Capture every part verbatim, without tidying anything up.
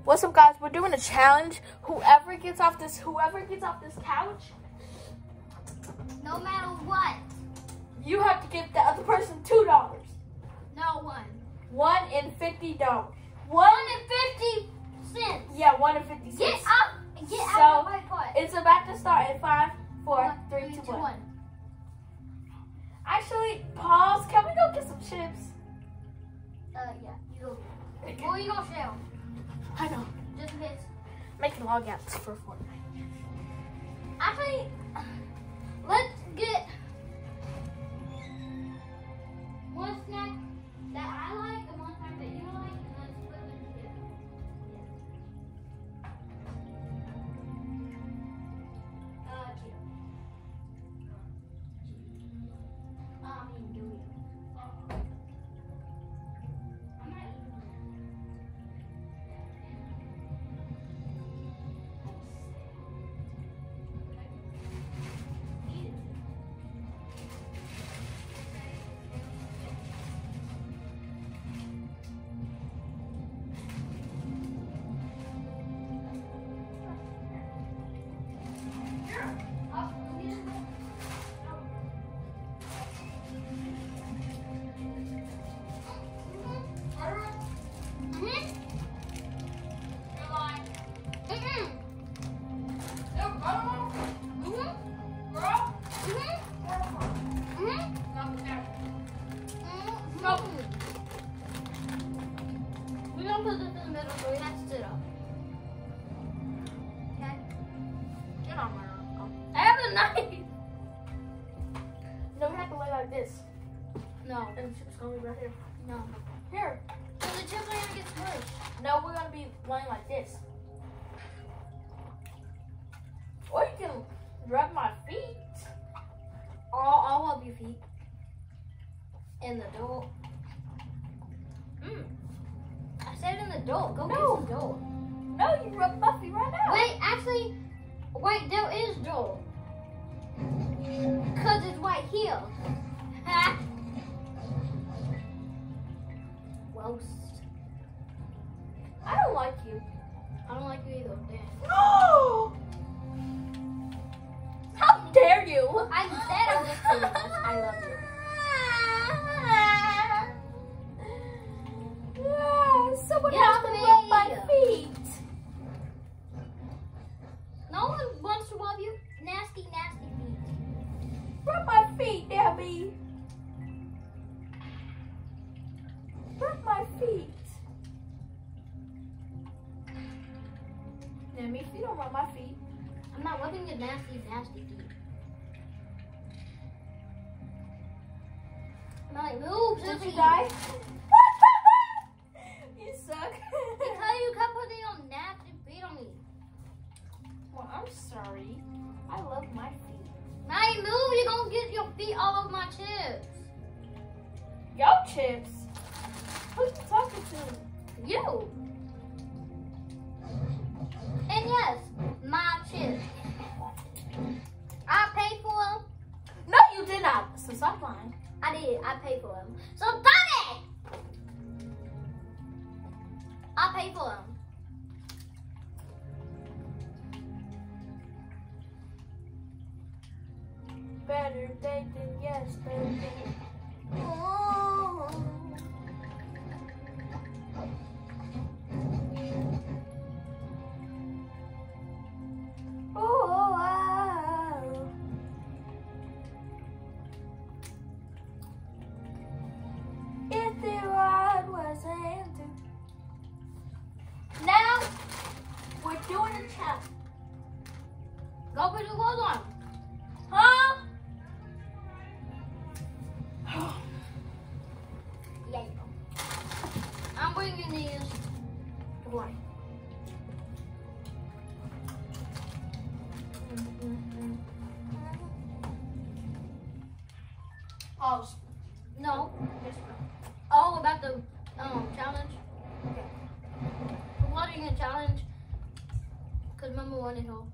What's up, guys? We're doing a challenge. Whoever gets off this, whoever gets off this couch, no matter what, you have to give the other person two dollars. No, one. One and fifty dollars. One and fifty cents. Yeah, one and fifty cents. Get up. Get so, out of my butt. It's about to start in five, four, One, three, three, two, two, one. one. Actually, pause. Can we go get some chips? Uh, yeah. You go. Or you gonna share? I know. Just in case. Making logouts for Fortnite. Actually, let's get one snack that I like and one snack that you like, and let's put them together. Yeah. Uh, Cheeto. I mean, Dorito. I'm not eating that. Eat it. We're gonna put this in the middle so we have to sit up. Okay? Get on my arm. I have a knife! No, we have to lay like this. No. And the chips gonna be right here. No. Here. So the chips are gonna get smushed. No, we're gonna be laying like this. Or you can rub my feet. All, all of your feet. In the door. Mm. I said in the door. Go No. get some door. No, you rub my feet right now. Wait, actually, wait, there is door. Cause it's right here. Ha! Roast. I don't like you. I don't like you either. Damn. No! How dare you? I said I'm just kidding. I love you. Yeah, someone Get has off to me. rub my feet. No one wants to love you. Nasty, nasty feet. Rub my feet, Debbie. Rub my feet. Debbie, if you don't rub my feet. I'm not rubbing your nasty, nasty feet. I'm like, move, Did Susie. you die? You suck. Because you kept putting your nasty feet on me. Well, I'm sorry. I love my feet. Now you move, you're gonna get your feet all over my chips. Yo, chips. Who you talking to? You. And yes, my chips. I paid for them. No, you did not. So stop lying. I did. I paid for them. So stop it. I paid for them. Better day than yesterday. Oh. Oh, wow. If the world was ending. Now, we're doing a challenge. Go put your clothes on. Huh? Yeah, you go. I'm bringing these. Why? Pause. No. Oh, about the um challenge. Okay. We're watching a challenge. Cause Mama wanted home.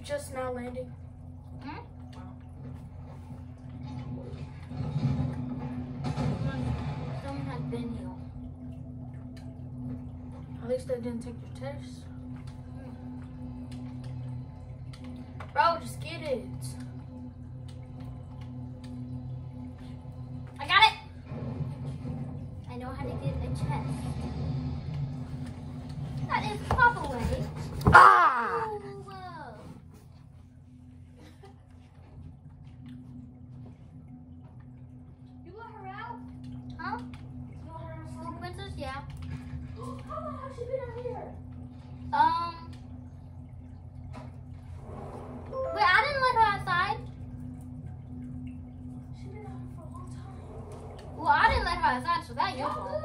just now landing? Hmm? Someone has been here. At least they didn't take your test. Bro, just get it. I got it. I know how to get a chest. That is the proper way. Ah! Ooh, whoa. You let her out? Huh? You let her out? Princess, yeah. How long has she been out here? Um. Wait, I didn't let her outside. She's been out here for a long time. Well, I didn't let her outside, so that's your fault.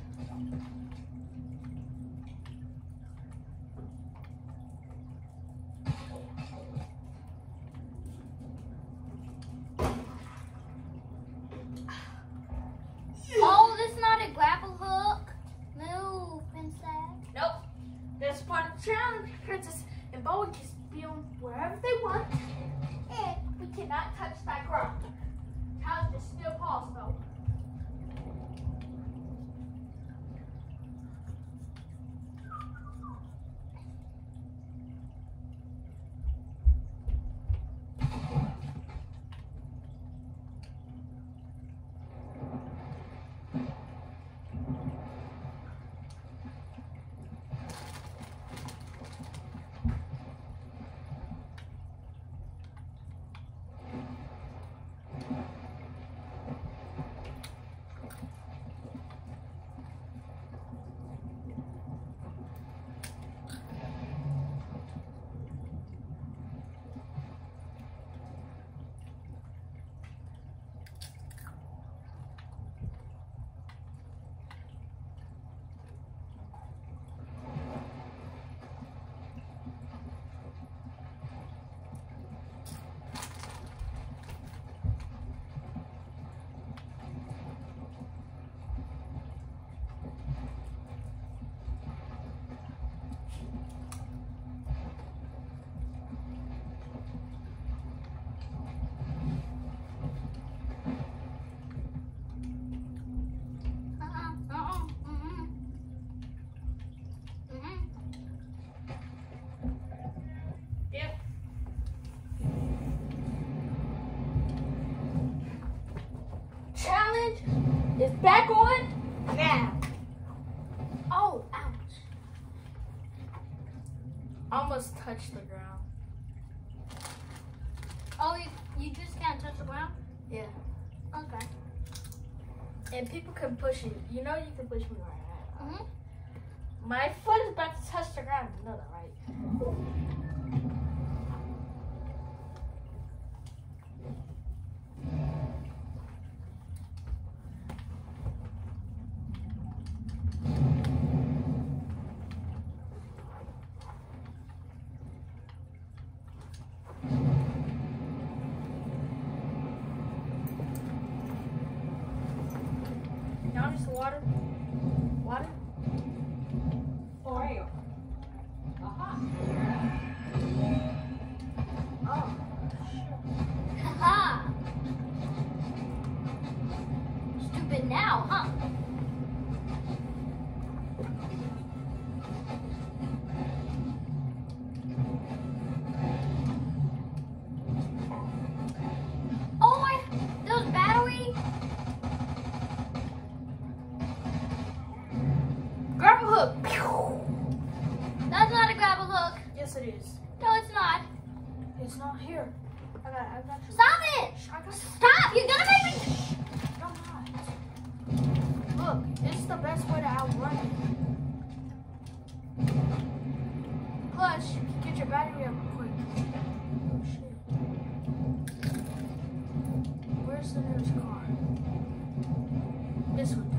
Oh, this is not a grapple hook. Move, princess. Nope. That's part of the challenge. Princess and Bowie can be on wherever they want. And we cannot touch that ground. Challenge is still paused though. Is back on now. Oh, ouch. Almost touched the ground. Oh, you, you just can't touch the ground? Yeah. Okay. And people can push you. You know you can push me right now. Mm-hmm. My foot is about to touch the ground. You know that, right? Now just water. Water. For real. Aha. Oh. Haha. Stupid now, huh? Oh my, those battery. Grapple hook. That's not a grapple hook. Yes, it is. No, it's not. It's not here. I got, I got you. Stop it! I got you. Stop! You're gonna make me. I'm not. Look, it's the best way to outrun it. Plus, you can get your battery up quick. Oh shit. Where's the nearest car? This one.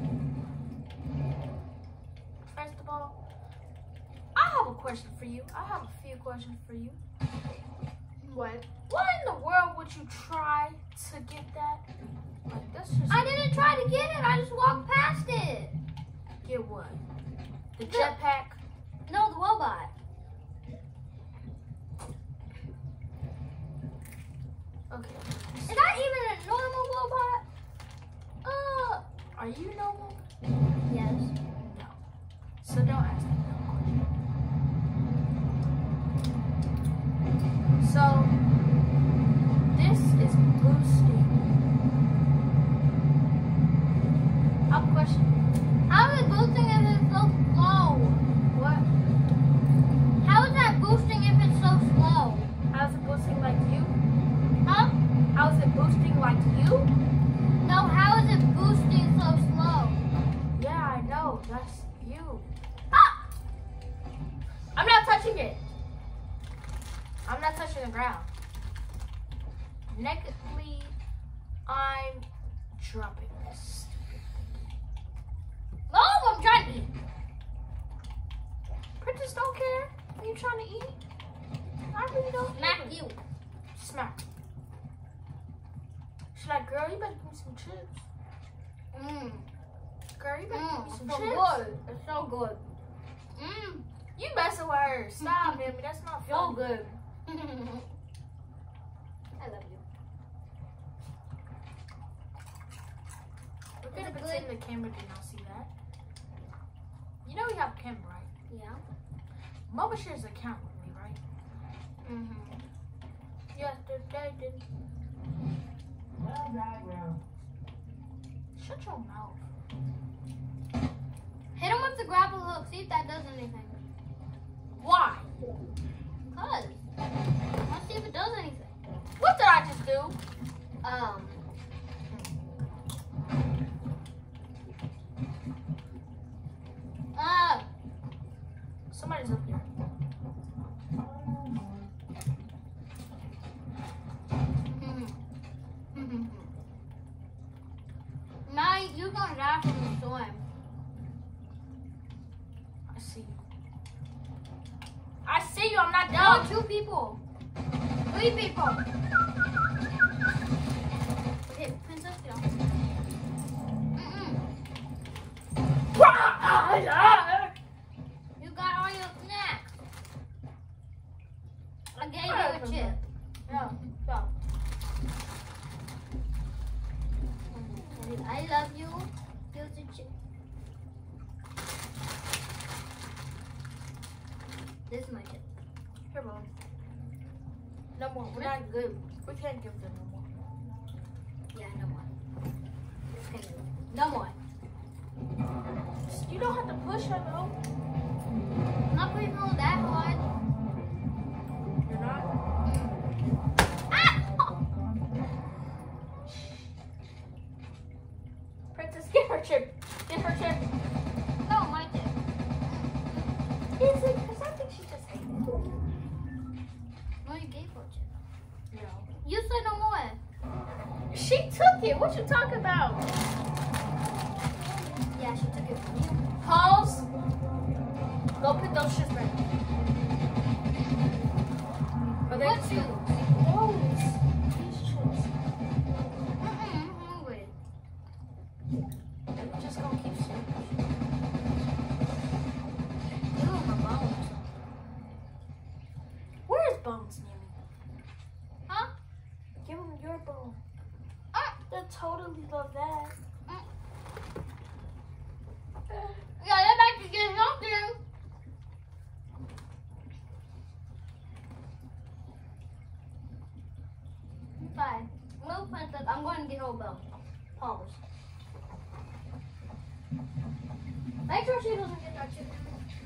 First of all, I have a question for you. I have a few questions for you. What? What in the world would you try to get that? Like, that's just. I didn't try to get it. I just walked past it. Get what? The The- jetpack? No, the robot. Okay. Is that even a normal robot? Uh, are you normal? Yes. No. So don't ask me that question. So this is boosting. I'll question. How is it boosting if it's so slow? What? How is that boosting if it's so slow? How's it boosting like you? Huh? How's it boosting like you? No, how is it boosting so slow? Yeah, I know. That's you. Ah! I'm not touching it. I'm not touching the ground. Negatively, I'm dropping this. No, I'm trying to eat. Princess don't care. Are you trying to eat? I really don't. Smack either. you. Smack. She's like, girl, you better give me some chips. Mmm. Girl, you better Mmm. give me It's some so chips. good. It's so good. Mmm. You messing with her. Stop, baby. That's not So fun. good. I love you. We're Is gonna it pretend good? the camera did not see that. You know we have a camera, right? Yeah. Mama shares an account with me, right? Mm-hmm. Yes, they did. Shut your mouth. Hit him with the grapple hook. See if that does anything. Why? Cause. Let's see if it does anything. What did I just do? Um. Uh. Somebody's up there. Now you're gonna die from the storm. I see you. I see you. I'm not No, dumb. two people. Three people. Okay, Princess, go. Mm-mm. You got all your snacks. I gave you a chip. No, stop. I love you. Here's a chip. This is my chip. Here, Mom. No more. We're not good. We can't give them no more. Yeah, no more. Okay, no more. You don't have to push her, though. I'm not putting on that hard. You're not? Ah! Princess, get her chip. Get her chip. No, my chip. Is it? Because I think she just ate it. No, you gave her a chip. No. You said no more. She took it. What you talking about? Yeah, she took it from you. Pause. Go put those chips back. Are they What cute? chips? Those. These chips. Mm-mm, I'm hungry. We're just gonna keep chips. Give them my bones. Where is Bones, Nimi? Huh? Give him your bone. Ah. They totally love that. Yeah, they're back to get something. Bye. Move, Princess. I'm going to get her a bone. Pause. Make sure she doesn't get that chicken.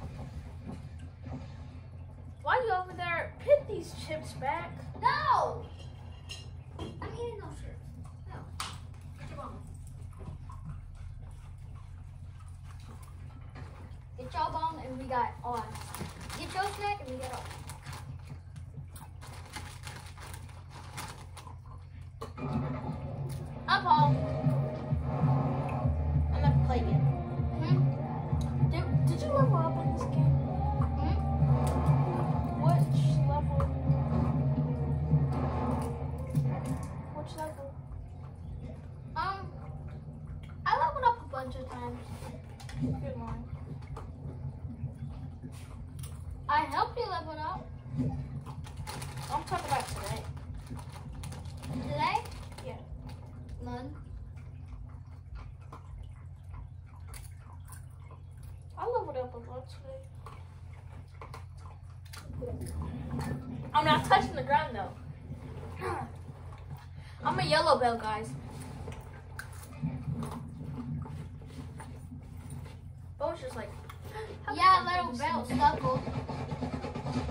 Why you over there? Put these chips back. No! I'm eating those chips. No. Get your bone. Get your bone and we got on. Get your snack and we get on. Up, Paul. I'm not playing it. Hmm? Did, did you level up in this game? Hmm? Which level? Which level? Um, I leveled up a bunch of times. Good one. I helped you level up. I'm talking about today. mug. I leveled up a lot today. I'm not touching the ground though. I'm a yellow belt, guys. Bo's just like, Yeah, little belt suckle.